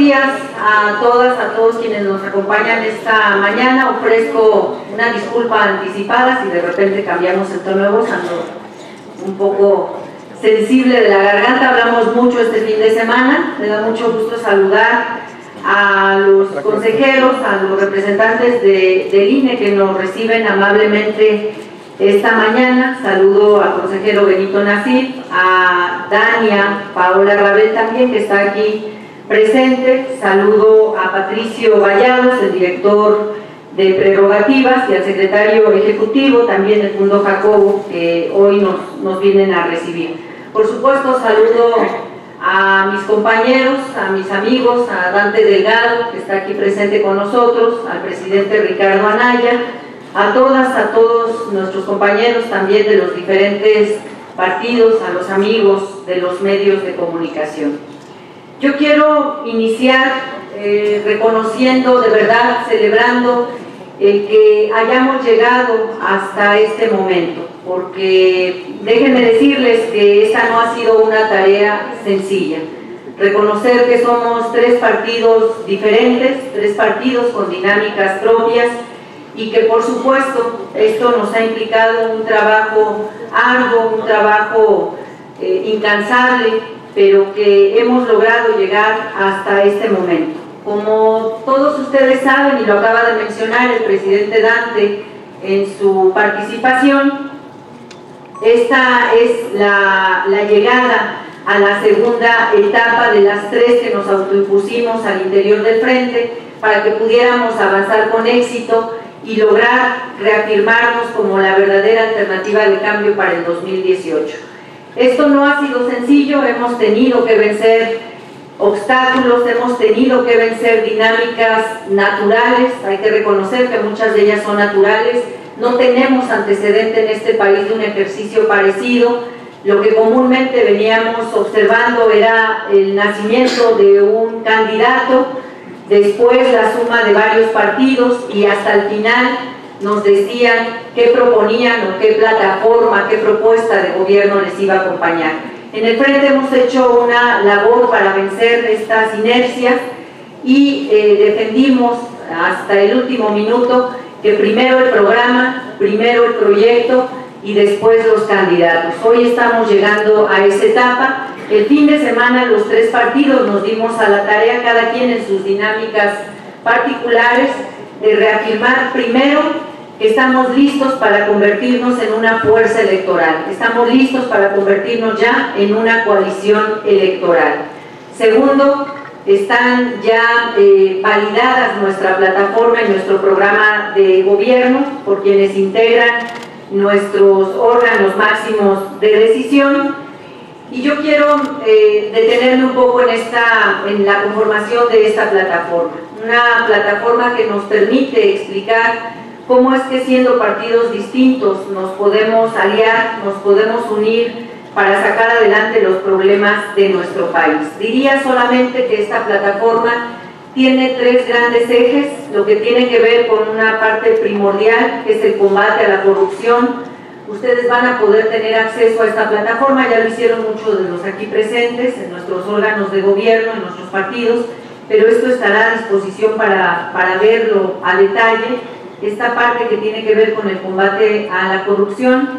días a todas, a todos quienes nos acompañan esta mañana. Ofrezco una disculpa anticipada si de repente cambiamos el tono de voz, ando un poco sensible de la garganta, hablamos mucho este fin de semana. Me da mucho gusto saludar a los consejeros, a los representantes del INE que nos reciben amablemente esta mañana. Saludo al consejero Benito Nasif, a Dania Paola Rabel también, que está aquí presente. Saludo a Patricio Vallados, el director de Prerrogativas, y al secretario ejecutivo también del Mundo Jacobo, que hoy nos vienen a recibir. Por supuesto, saludo a mis compañeros, a mis amigos, a Dante Delgado, que está aquí presente con nosotros, al presidente Ricardo Anaya, a todas, a todos nuestros compañeros también de los diferentes partidos, a los amigos de los medios de comunicación. Yo quiero iniciar reconociendo, de verdad, celebrando el que hayamos llegado hasta este momento, porque déjenme decirles que esta no ha sido una tarea sencilla. Reconocer que somos tres partidos diferentes, tres partidos con dinámicas propias, y que por supuesto esto nos ha implicado un trabajo arduo, un trabajo incansable, pero que hemos logrado llegar hasta este momento. Como todos ustedes saben, y lo acaba de mencionar el presidente Dante en su participación, esta es la llegada a la segunda etapa de las tres que nos autoimpusimos al interior del frente para que pudiéramos avanzar con éxito y lograr reafirmarnos como la verdadera alternativa de cambio para el 2018. Esto no ha sido sencillo, hemos tenido que vencer obstáculos, hemos tenido que vencer dinámicas naturales. Hay que reconocer que muchas de ellas son naturales. No tenemos antecedente en este país de un ejercicio parecido. Lo que comúnmente veníamos observando era el nacimiento de un candidato, después la suma de varios partidos, y hasta el final nos decían qué proponían o qué plataforma, qué propuesta de gobierno les iba a acompañar. En el frente hemos hecho una labor para vencer estas inercias y defendimos hasta el último minuto que primero el programa, primero el proyecto y después los candidatos. Hoy estamos llegando a esa etapa. El fin de semana los tres partidos nos dimos a la tarea, cada quien en sus dinámicas particulares, de reafirmar primero que estamos listos para convertirnos en una fuerza electoral, estamos listos para convertirnos ya en una coalición electoral. Segundo, están ya validadas nuestra plataforma y nuestro programa de gobierno por quienes integran nuestros órganos máximos de decisión. Y yo quiero detenerme un poco en la conformación de esta plataforma. Una plataforma que nos permite explicar cómo es que, siendo partidos distintos, nos podemos aliar, nos podemos unir para sacar adelante los problemas de nuestro país. Diría solamente que esta plataforma tiene tres grandes ejes: lo que tiene que ver con una parte primordial, que es el combate a la corrupción. Ustedes van a poder tener acceso a esta plataforma, ya lo hicieron muchos de los aquí presentes, en nuestros órganos de gobierno, en nuestros partidos, pero esto estará a disposición para verlo a detalle. Esta parte que tiene que ver con el combate a la corrupción,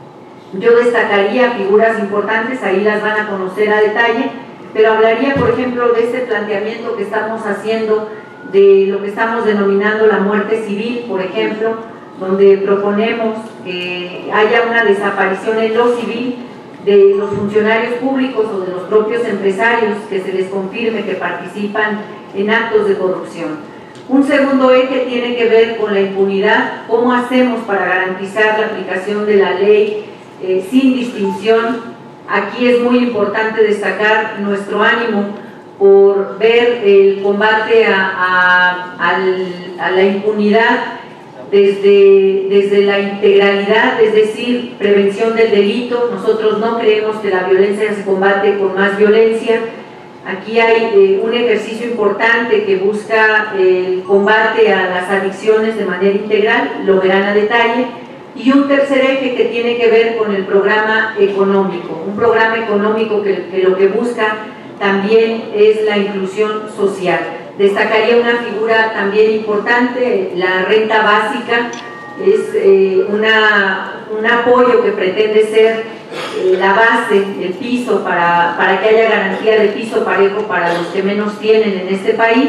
yo destacaría figuras importantes, ahí las van a conocer a detalle, pero hablaría, por ejemplo, de este planteamiento que estamos haciendo de lo que estamos denominando la muerte civil, por ejemplo, donde proponemos que haya una desaparición en lo civil de los funcionarios públicos o de los propios empresarios que se les confirme que participan en actos de corrupción. Un segundo eje tiene que ver con la impunidad, cómo hacemos para garantizar la aplicación de la ley sin distinción. Aquí es muy importante destacar nuestro ánimo por ver el combate a la impunidad desde la integralidad, es decir, prevención del delito. Nosotros no creemos que la violencia se combate con más violencia. Aquí hay un ejercicio importante que busca el combate a las adicciones de manera integral, lo verán a detalle. Y un tercer eje que tiene que ver con el programa económico, un programa económico que lo que busca también es la inclusión social. Destacaría una figura también importante, la renta básica, es un apoyo que pretende ser la base, el piso, para que haya garantía de piso parejo para los que menos tienen en este país.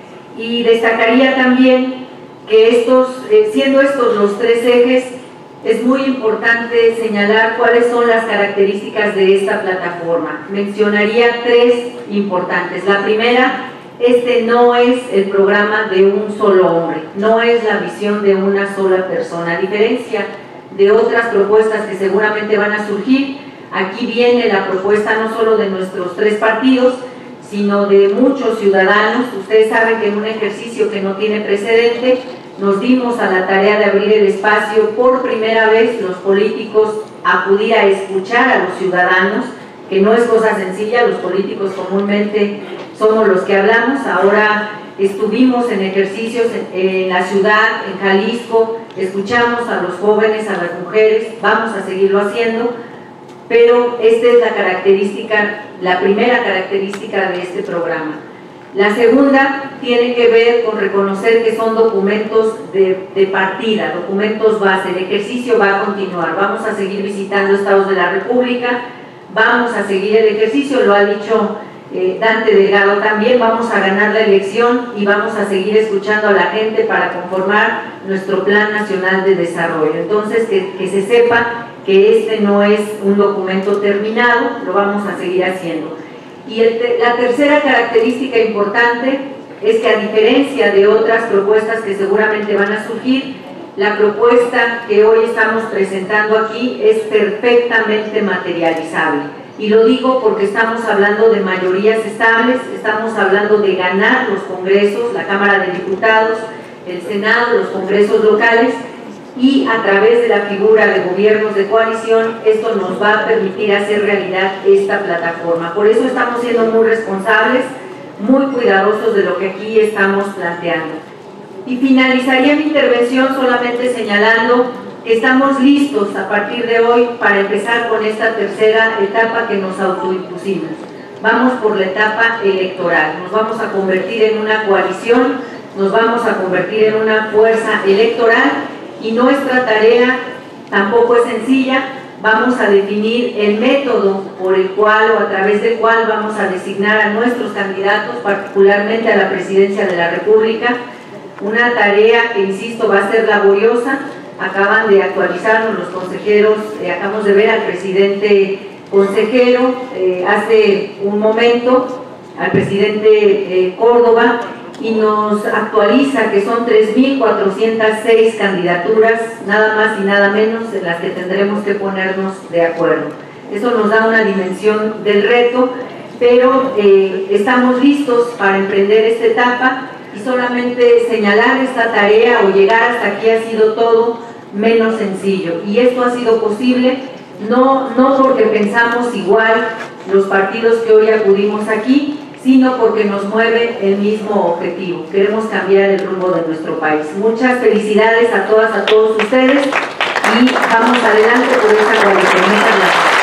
Y destacaría también que siendo estos los tres ejes, es muy importante señalar cuáles son las características de esta plataforma. Mencionaría tres importantes. La primera, este no es el programa de un solo hombre, no es la visión de una sola persona. A diferencia de otras propuestas que seguramente van a surgir, aquí viene la propuesta no solo de nuestros tres partidos, sino de muchos ciudadanos. Ustedes saben que en un ejercicio que no tiene precedente, nos dimos a la tarea de abrir el espacio por primera vez los políticos, acudir a escuchar a los ciudadanos, que no es cosa sencilla. Los políticos comúnmente somos los que hablamos. Ahora estuvimos en ejercicios en la ciudad, en Jalisco, escuchamos a los jóvenes, a las mujeres, vamos a seguirlo haciendo, pero esta es la característica, la primera característica de este programa. La segunda tiene que ver con reconocer que son documentos de partida, documentos base. El ejercicio va a continuar, vamos a seguir visitando estados de la República, vamos a seguir el ejercicio, lo ha dicho Dante Delgado también, vamos a ganar la elección y vamos a seguir escuchando a la gente para conformar nuestro Plan Nacional de Desarrollo. Entonces, que se sepa que este no es un documento terminado, lo vamos a seguir haciendo. Y la tercera característica importante es que, a diferencia de otras propuestas que seguramente van a surgir, la propuesta que hoy estamos presentando aquí es perfectamente materializable. Y lo digo porque estamos hablando de mayorías estables, estamos hablando de ganar los congresos, la Cámara de Diputados, el Senado, los congresos locales, y a través de la figura de gobiernos de coalición, esto nos va a permitir hacer realidad esta plataforma. Por eso estamos siendo muy responsables, muy cuidadosos de lo que aquí estamos planteando. Y finalizaría mi intervención solamente señalando que estamos listos a partir de hoy para empezar con esta tercera etapa que nos autoimpusimos. Vamos por la etapa electoral, nos vamos a convertir en una coalición, nos vamos a convertir en una fuerza electoral, y nuestra tarea tampoco es sencilla. Vamos a definir el método por el cual o a través del cual vamos a designar a nuestros candidatos, particularmente a la presidencia de la República. Una tarea que, insisto, va a ser laboriosa. Acaban de actualizarnos los consejeros, acabamos de ver al presidente consejero hace un momento, al presidente Córdoba, y nos actualiza que son 3.406 candidaturas, nada más y nada menos, en las que tendremos que ponernos de acuerdo. Eso nos da una dimensión del reto, pero estamos listos para emprender esta etapa, y solamente señalar esta tarea o llegar hasta aquí ha sido todo menos sencillo. Y esto ha sido posible no porque pensamos igual los partidos que hoy acudimos aquí, sino porque nos mueve el mismo objetivo. Queremos cambiar el rumbo de nuestro país. Muchas felicidades a todas, a todos ustedes, y vamos adelante por esta coalición. Muchas gracias.